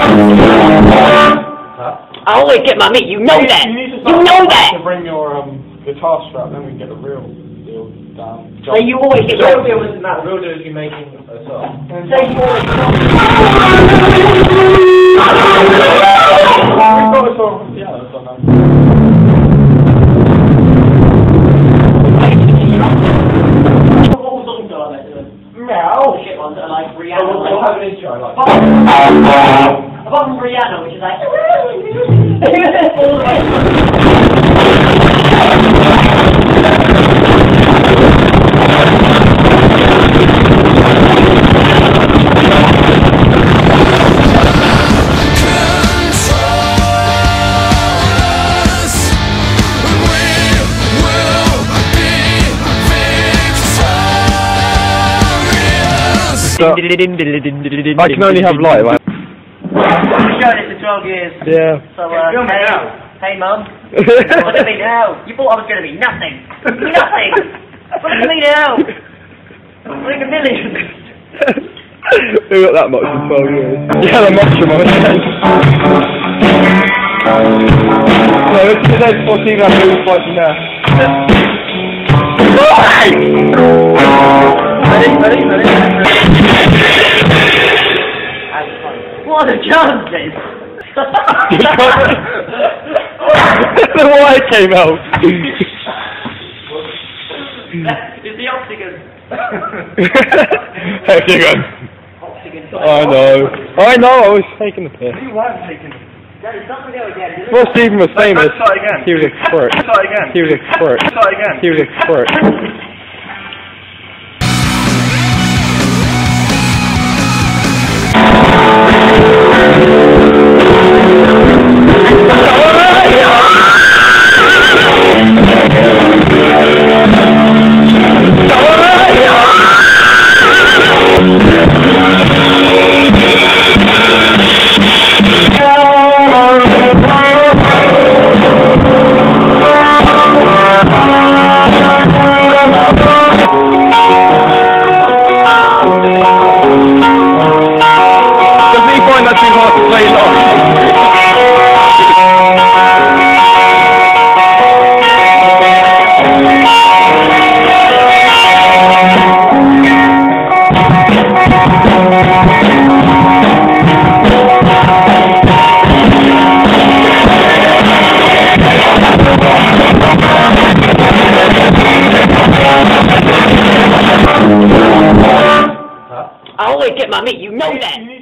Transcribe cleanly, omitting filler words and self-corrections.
I always get my meat, you know that! You know that! To bring your guitar strap, then we can get the real deal down. So you always get the real deal isn't that, the real deal is you making a song. So you always We've got a song, yeah, that's on that. What songs are there? Meow! Shit ones that are like Rihanna. We'll have an intro, like. Apart from Rihanna, which is like... I can only have light, right? I've shown it for 12 years. Yeah. So, hey mum, look at me now. You thought I was going to be nothing. Nothing! Look at me now. I'm like a million. We got that much in 12 years. Yeah, the mushroom on it. No, this is those 14 I moved like now. What are the chances? The wire came out. It's the oxygen. Oxygen. I know, I was taking the piss. You weren't taking the piss. Before Stephen was famous, start again. he was a squirt. Start again. He was a squirt. Start again. He was a squirt. I always get my meat, you know that!